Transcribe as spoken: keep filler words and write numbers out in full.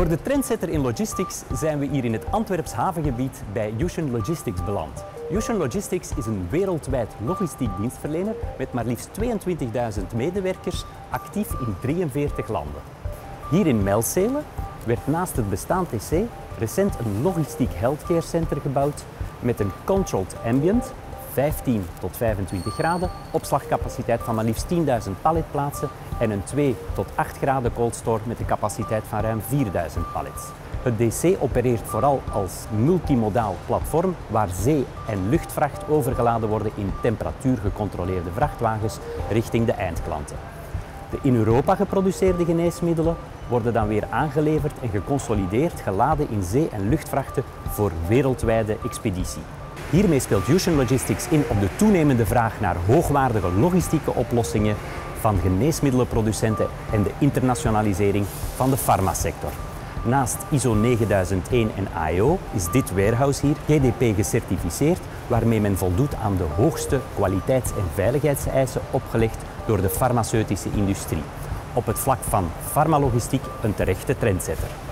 Voor de trendsetter in logistics zijn we hier in het Antwerps havengebied bij Yushun Logistics beland. Yushun Logistics is een wereldwijd logistiek dienstverlener met maar liefst tweeëntwintigduizend medewerkers, actief in drieënveertig landen. Hier in Melzele werd naast het bestaand T C recent een logistiek healthcare center gebouwd met een controlled ambient, vijftien tot vijfentwintig graden, opslagcapaciteit van maar liefst tienduizend palletplaatsen en een twee tot acht graden cold store met een capaciteit van ruim vierduizend pallets. Het D C opereert vooral als multimodaal platform waar zee- en luchtvracht overgeladen worden in temperatuurgecontroleerde vrachtwagens richting de eindklanten. De in Europa geproduceerde geneesmiddelen worden dan weer aangeleverd en geconsolideerd geladen in zee- en luchtvrachten voor wereldwijde expeditie. Hiermee speelt Yushun Logistics in op de toenemende vraag naar hoogwaardige logistieke oplossingen van geneesmiddelenproducenten en de internationalisering van de farmasector. Naast I S O negenduizend één en I O is dit warehouse hier G D P gecertificeerd, waarmee men voldoet aan de hoogste kwaliteits- en veiligheidseisen opgelegd door de farmaceutische industrie. Op het vlak van farmalogistiek een terechte trendsetter.